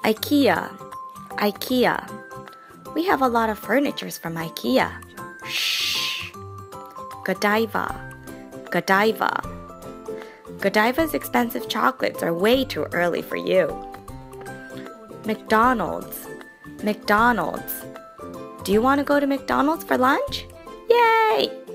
Ikea, Ikea. We have a lot of furnitures from Ikea. Shh. Godiva, Godiva. Godiva's expensive chocolates are way too early for you. McDonald's, McDonald's. Do you want to go to McDonald's for lunch? Yay!